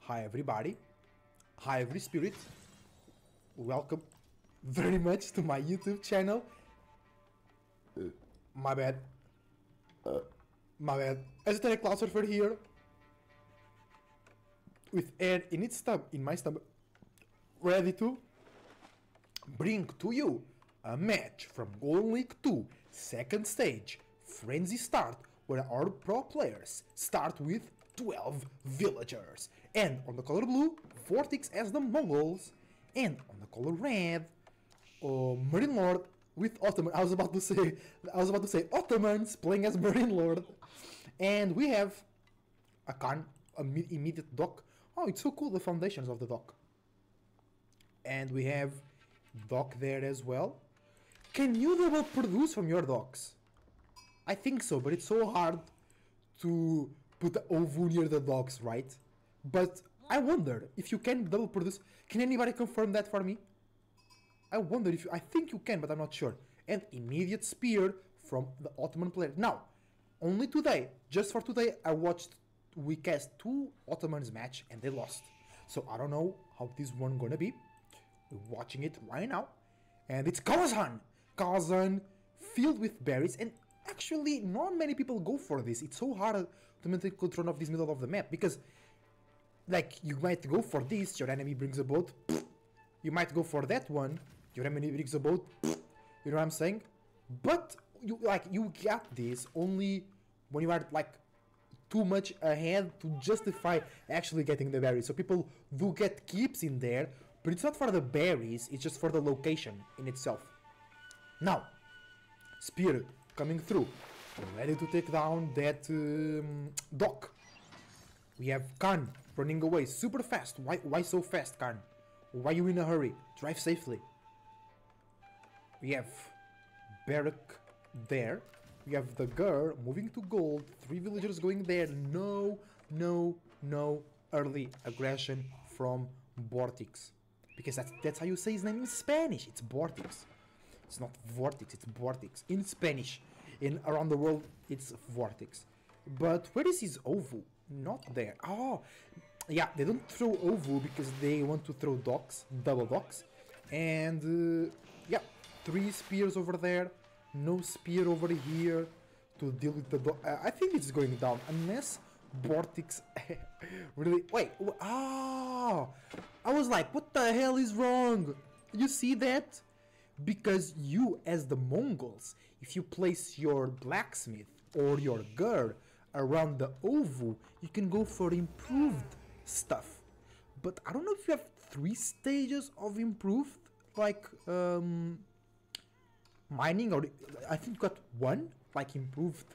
Hi everybody. Hi every spirit. Welcome very much to my YouTube channel. My bad. My bad. Esoteric Cloud Surfer here. With air in its in my stomach. Ready to bring to you a match from Golden League 2 second stage Frenzy Start, where our pro players start with 12 villagers, and on the color blue Vortex as the Mongols, and on the color red Marine Lord with Ottoman. I was about to say Ottomans playing as Marine Lord, and we have a Khan, immediate dock. Oh, it's so cool, the foundations of the dock. And we have dock there as well. Can you double produce from your docks? I think so, but it's so hard to put the OVU near the docks, right? But I wonder if you can double produce. Can anybody confirm that for me? I wonder if I think you can, but I'm not sure. And immediate spear from the Ottoman player. Now, only today, just for today, we cast 2 Ottomans match and they lost. So I don't know how this one gonna be. We're watching it right now. And it's Kazan! Kazan filled with berries, and actually not many people go for this. It's so hard to maintain control of this middle of the map, because like you might go for this, your enemy brings a boat, you might go for that one, your enemy brings a boat, you know what I'm saying? But you got this only when you are like too much ahead to justify actually getting the berries. So people do get keeps in there, but it's not for the berries, it's just for the location in itself. Now, spear coming through, ready to take down that dock. We have Khan running away super fast. Why so fast, Khan? Why you in a hurry? Drive safely. We have Barak there. We have the girl moving to gold. 3 villagers going there. No early aggression from Vortex, because that's how you say his name in Spanish. It's Vortex. It's not Vortex, it's Vortex. In Spanish, around the world, it's Vortex. But where is his OVU? Not there. Oh, yeah, they don't throw OVU because they want to throw docks, double docks. And, yeah, 3 spears over there, no spear over here to deal with the dock. I think it's going down, unless Vortex really... Wait, I was like, what the hell is wrong? You see that? Because you, as the Mongols, if you place your blacksmith or your girl around the OVU, you can go for improved stuff. But I don't know if you have 3 stages of improved, like mining, or I think you got 1, like improved.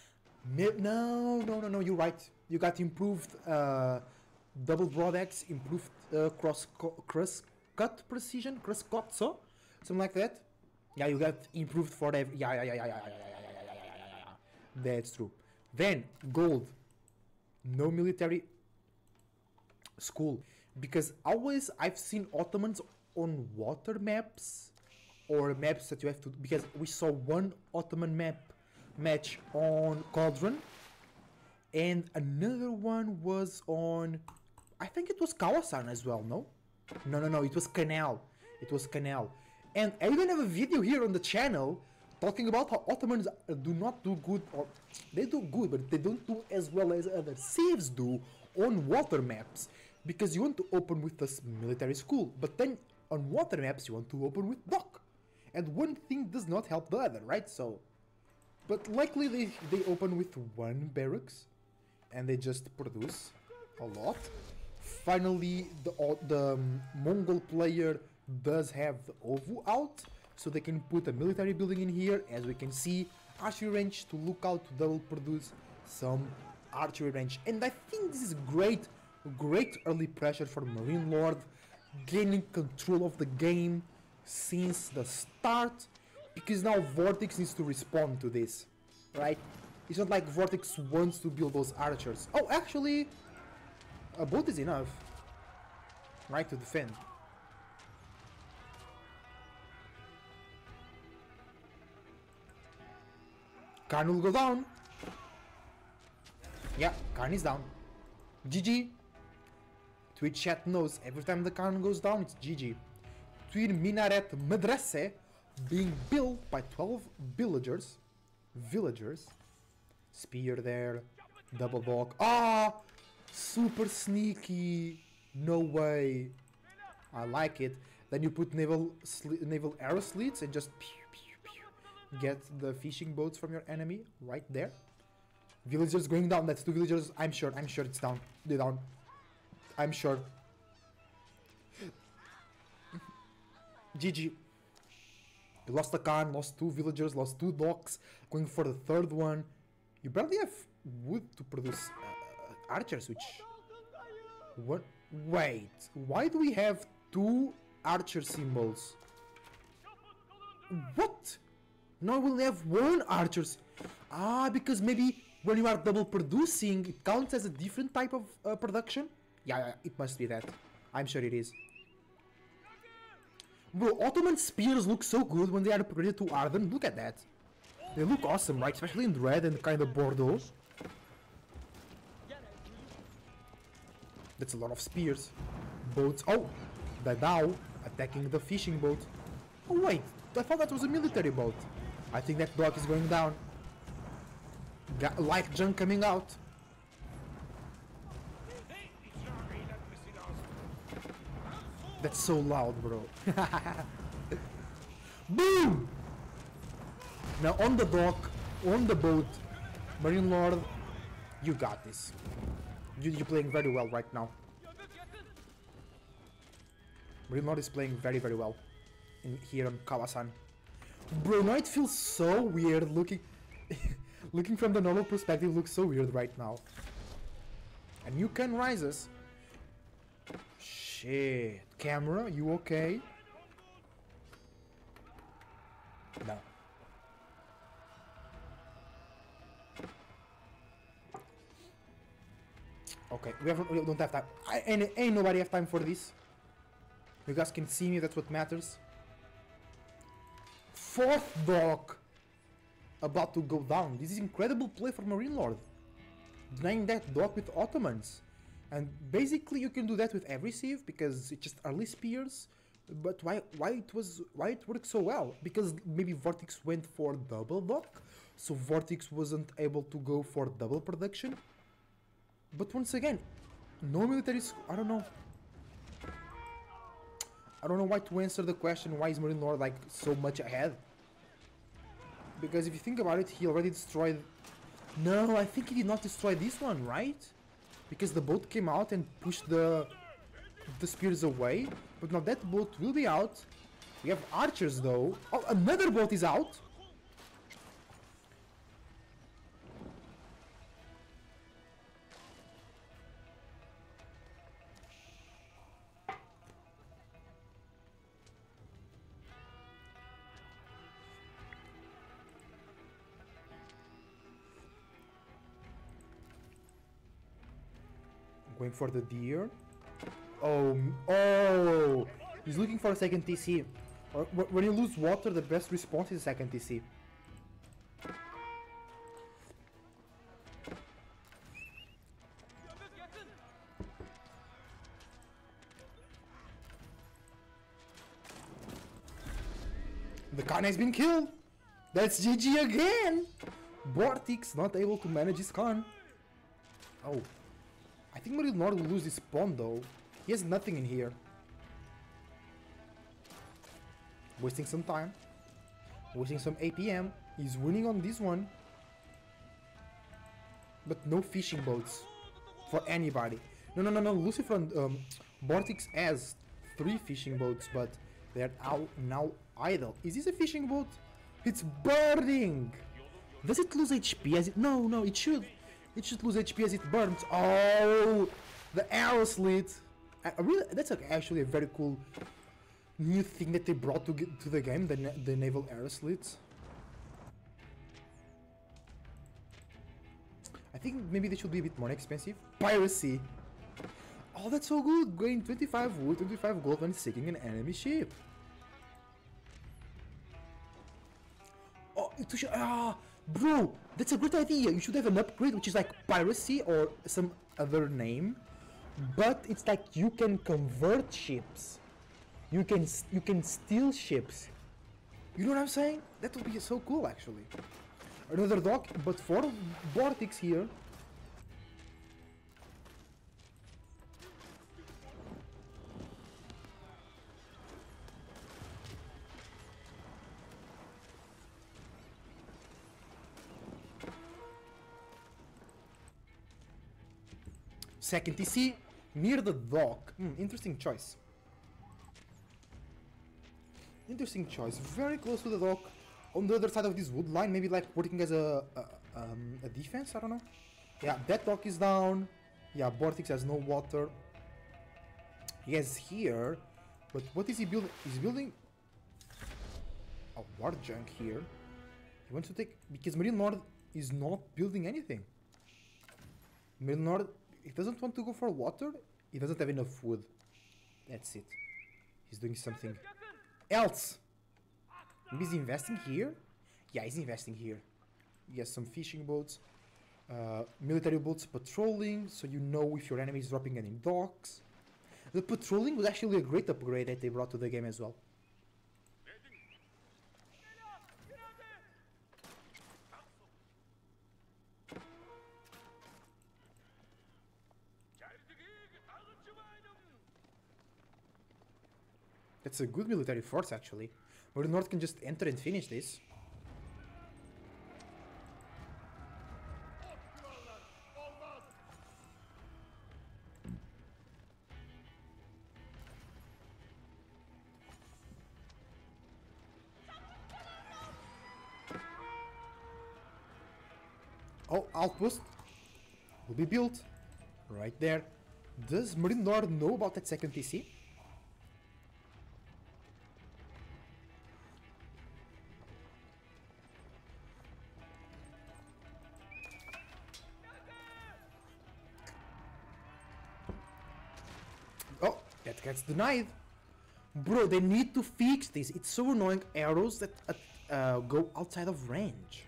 No, you're right. You got improved double broad axe, improved cross cut precision, cross cut, so something like that. Yeah, you got improved for every. Yeah. That's true. Then gold, no military school, because always I've seen Ottomans on water maps or maps that you have to, because we saw 1 Ottoman map match on Cauldron, and another one was on, I think it was Kawasan as well. No, it was Canal. And I even have a video here on the channel talking about how Ottomans do not do good, or they do good, but they don't do as well as other civs do on water maps, because you want to open with this military school, but then on water maps you want to open with dock, and one thing does not help the other, right? So, but likely they open with 1 barracks and they just produce a lot. Finally, the Mongol player does have the OVU out, so they can put a military building in here. As we can see, archery range to look out to double produce some archery range. And I think this is great early pressure for Marine Lord, gaining control of the game since the start, because now Vortex needs to respond to this, right? It's not like Vortex wants to build those archers. Oh, actually, a boat is enough, right, to defend. Khan will go down. Yeah, Khan is down. GG. Twitch chat knows every time the Khan goes down, it's GG. Twin Minaret Madrase being built by 12 villagers. Spear there. Double block. Ah! Super sneaky. No way. I like it. Then you put naval arrow slits and just pew, pew, pew, get the fishing boats from your enemy right there. Villagers going down. That's 2 villagers. I'm sure it's down. They're down. I'm sure. GG. You lost a Khan, lost 2 villagers, lost 2 docks. Going for the 3rd one. You barely have wood to produce archers, which... What? Wait. Why do we have 2 archer symbols? What? Now we'll have 1 archers. Ah, because maybe when you are double producing, it counts as a different type of production? Yeah, it must be that. I'm sure it is. Bro, Ottoman spears look so good when they are upgraded to Arden. Look at that. They look awesome, right? Especially in red and kind of Bordeaux. That's a lot of spears. Boats. Oh! The Dao attacking the fishing boat. Oh wait, I thought that was a military boat. I think that dock is going down. Light junk coming out. That's so loud, bro. Boom! Now on the dock, on the boat, Marine Lord, you got this. You're playing very well right now. Marine Lord is playing very, very well here on Kawasan. Bro, now it feels so weird looking... looking from the normal perspective looks so weird right now. And you can rises. Shit. Camera, you okay? No. Okay, we don't have time. Ain't nobody have time for this. You guys can see me, that's what matters. 4th dock about to go down. This is incredible play for Marine Lord. Denying that dock with Ottomans. And basically you can do that with every sieve because it's just early spears. But why it worked so well? Because maybe Vortex went for double dock, so Vortex wasn't able to go for double production. But once again, no military. I don't know. I don't know why to answer the question. Why is Marine Lord like so much ahead? Because if you think about it, he already destroyed. No, I think he did not destroy this one, right? Because the boat came out and pushed the spears away. But now that boat will be out. We have archers though. Oh, another boat is out. Going for the deer. Oh! He's looking for a second TC. When you lose water, the best response is a second TC. The Khan has been killed! That's GG again! Vortex not able to manage his Khan. Oh. I think Marine Lord will lose his pawn though. He has nothing in here. Wasting some time. Wasting some APM. He's winning on this one. But no fishing boats. For anybody. No. Lucifer and Vortex has 3 fishing boats, but they're now idle. Is this a fishing boat? It's burning! Does it lose HP as it... No, it should. It should lose HP as it burns. Oh, the arrow slit. Really, that's actually a very cool new thing that they brought to the game. The naval arrow slits. I think maybe they should be a bit more expensive. Piracy. Oh, that's so good. Going 25 wood, 25 gold when sinking an enemy ship. Oh, bro, that's a great idea. You should have an upgrade which is like piracy or some other name but it's like you can convert ships. You can steal ships. You know what I'm saying? That would be so cool, actually. Another dock, but for Vortex here. Second TC near the dock. Interesting choice. Interesting choice. Very close to the dock. On the other side of this wood line, maybe like working as a defense. I don't know. Yeah, that dock is down. Yeah, Vortex has no water. He has here, but what is he building? He's building a war junk here. He wants to take because Marine Lord is not building anything. Marine Lord, he doesn't want to go for water. He doesn't have enough wood. That's it. He's doing something else. Maybe he's investing here? Yeah, he's investing here. He has some fishing boats, military boats patrolling, so you know if your enemy is dropping any docks. The patrolling was actually a great upgrade that they brought to the game as well. That's a good military force, actually. Where the North can just enter and finish this. Oh, outpost will be built right there. Does Marine Lord know about that second TC? Oh, that gets denied. Bro, they need to fix this. It's so annoying. Arrows that go outside of range.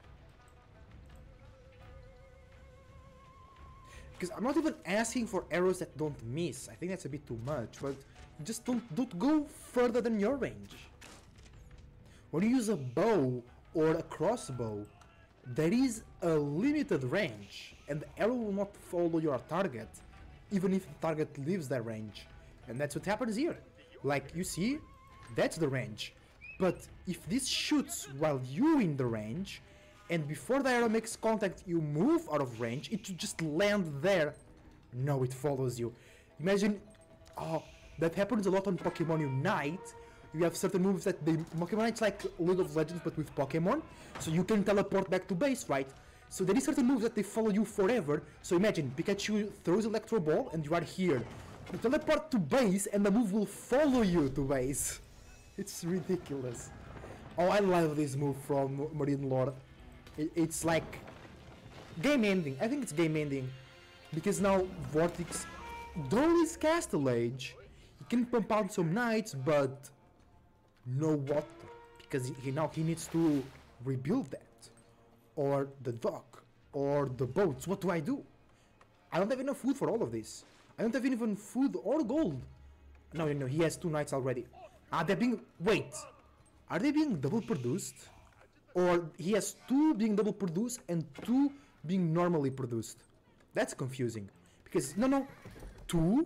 Because I'm not even asking for arrows that don't miss. I think that's a bit too much. But just don't go further than your range. When you use a bow or a crossbow, there is a limited range. And the arrow will not follow your target, even if the target leaves that range. And that's what happens here. Like, you see, that's the range. But if this shoots while you're in the range, and before the arrow makes contact you move out of range, it should just land there. No, it follows you. Imagine, oh, that happens a lot on Pokemon Unite. You have certain moves that Pokemon Unite's like League of Legends but with Pokemon. So you can teleport back to base, right? So there is certain moves that they follow you forever. So imagine, Pikachu throws Electro Ball and you are here. You teleport to base and the move will follow you to base. It's ridiculous. Oh, I love this move from Marine Lord. It's like game ending. I think it's game ending. Because now Vortex, though he's Castle Age, he can pump out some knights, but no water. Because he needs to rebuild that. Or the dock. Or the boats. What do? I don't have enough food for all of this. I don't have even food or gold. No, he has 2 knights already. Are they being... Wait. Are they being double produced? Or he has 2 being double produced and 2 being normally produced. That's confusing. Because, no. 2?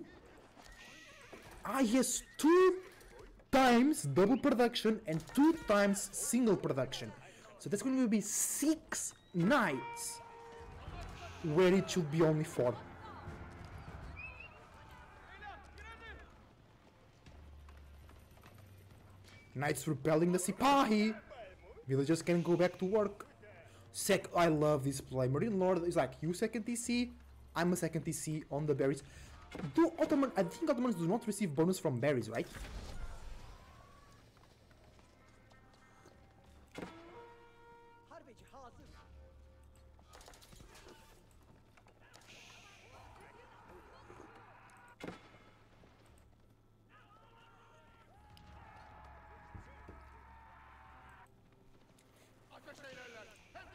He has 2 times double production and 2 times single production. So that's going to be 6 knights. Where it should be only 4. Knights repelling the Sipahi. Villagers can go back to work. I love this play. Marine Lord is like, you second TC, I'm a second TC on the berries. I think Ottomans do not receive bonus from berries, right?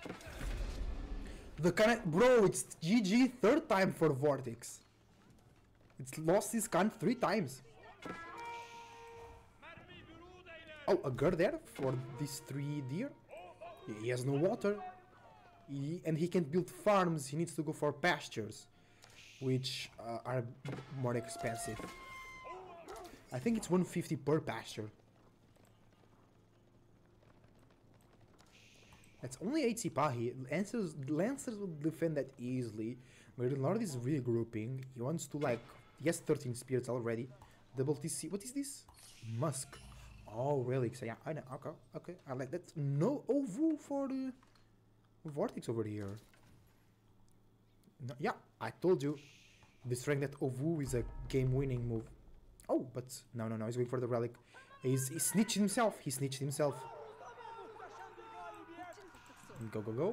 Bro, it's GG 3rd time for Vortex. It's lost his gun 3 times. Oh, a girl there for these 3 deer? He has no water. And he can't build farms, he needs to go for pastures, which are more expensive. I think it's 150 per pasture. That's only 8 Sipahi. Lancers will defend that easily. But Lord is regrouping. He wants to like... He has 13 spirits already. Double TC. What is this? Musk. Oh, relics. Yeah, I know. Okay, okay. I like that. No Ovu for the Vortex over here. No, yeah, I told you. Destroying that Ovu is a game-winning move. Oh, but no. He's going for the relic. He snitched himself. He snitched himself. Go.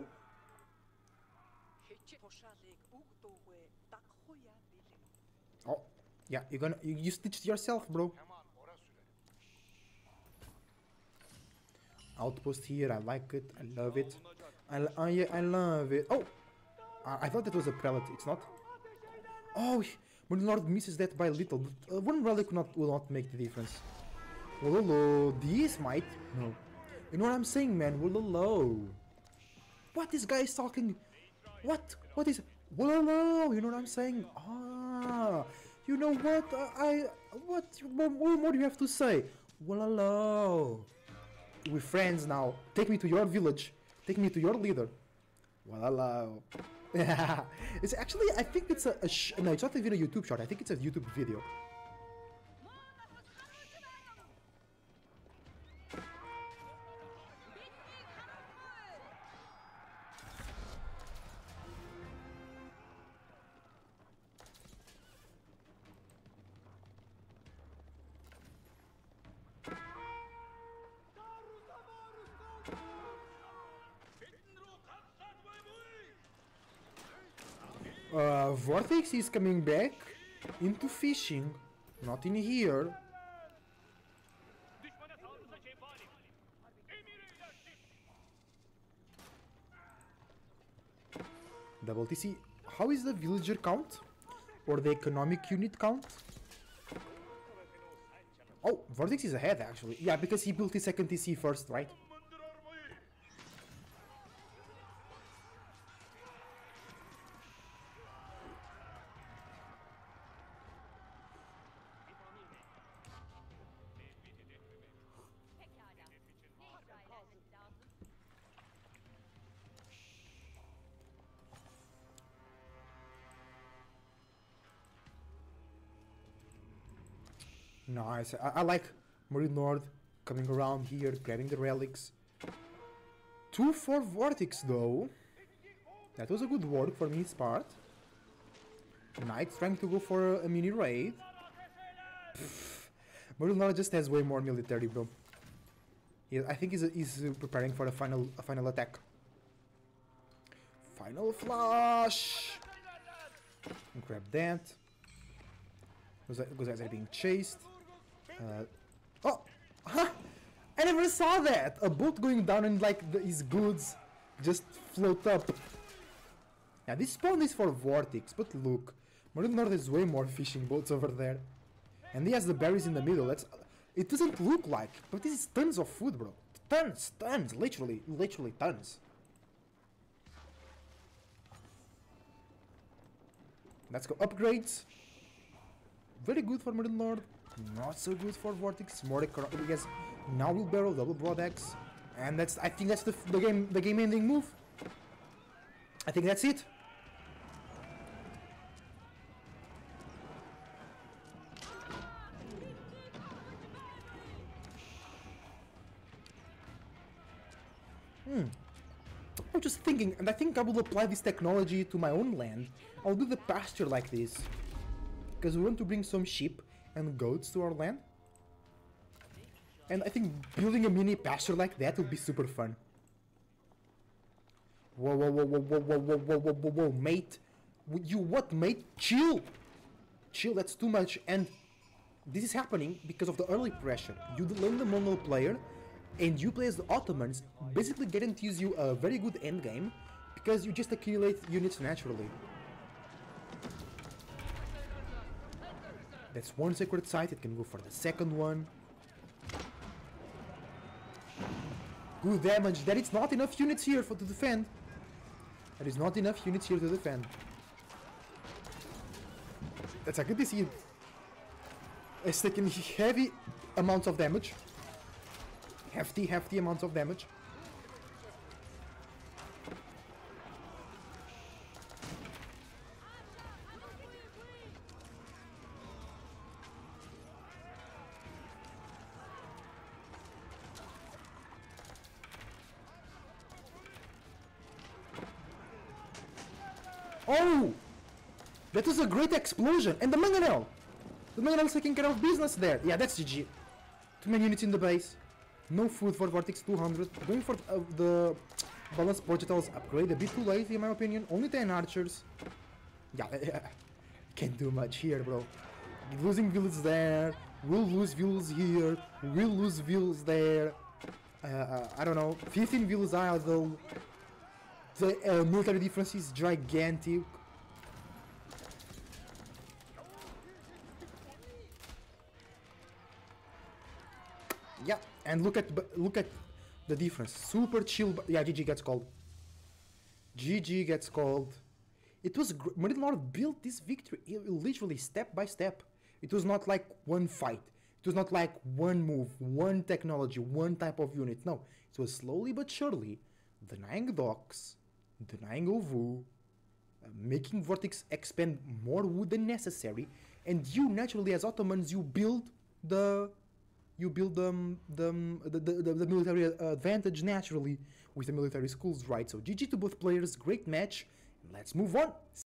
Oh, yeah, you stitched yourself, bro. Outpost here, I like it, I love it. I love it. Oh, I thought that was a prelate, it's not. Oh, Moon Lord misses that by little. But, one relic will not make the difference. Wololo, this might. No. You know what I'm saying, man? Wololo. What this guy is talking? What? What is? Wololo. You know what I'm saying? Ah. You know what? What more do you have to say? Wololo. We're friends now. Take me to your village. Take me to your leader. Wololo. It's actually, I think it's no, it's not even a YouTube short. I think it's a YouTube video. Vortex is coming back into fishing, not in here. Double TC. How is the villager count? Or the economic unit count? Oh, Vortex is ahead actually. Yeah, because he built his second TC first, right? Nice. I like Marine Lord coming around here, grabbing the relics. 2 for Vortex though. That was a good work from his part. Knight's trying to go for a mini raid. Marine Lord just has way more military, bro. I think he's preparing for a final attack. Final flash. Grab that. Those guys are being chased. Oh! Huh? I never saw that! A boat going down and like his goods just float up. Yeah, this spawn is for Vortex, but look. Marine Lord has way more fishing boats over there. And he has the berries in the middle. It doesn't look like, but this is tons of food, bro. Tons, literally tons. Let's go upgrades. Very good for Marine Lord. Not so good for Vortex. More because now we'll barrel double broadaxe, and I think that's the game ending move. I think that's it. I'm just thinking, and I think I will apply this technology to my own land. I'll do the pasture like this, because we want to bring some sheep and goats to our land. And I think building a mini pasture like that would be super fun. Whoa, mate. You what, mate? Chill, that's too much. And this is happening because of the early pressure. You lane the Mongol player, and you play as the Ottomans, basically guarantees you a very good endgame, because you just accumulate units naturally. That's one sacred site. It can go for the second one. Good damage. There is not enough units here to defend. There is not enough units here to defend. That's a good DC. It's taking heavy amounts of damage. Hefty amounts of damage. Oh! That was a great explosion! And the Mangonel! The Mangonel is taking care of business there. Yeah, that's GG. Too many units in the base. No food for Vortex 200. Going for the balanced projectiles upgrade a bit too late in my opinion. Only 10 archers. Yeah, can't do much here, bro. Losing villas there. We'll lose villas here. We'll lose villas there. I don't know. 15 villas idle. The military difference is gigantic. Yeah, and look at the difference. Super chill. Yeah, GG gets called. GG gets called. It was Marine Lord built this victory literally step by step. It was not like one fight. It was not like one move, one technology, one type of unit. No, it was slowly but surely denying docks, denying Ovu, making Vortex expend more wood than necessary, and you naturally as Ottomans you build the military advantage naturally with the military schools, right? So GG to both players, great match. Let's move on.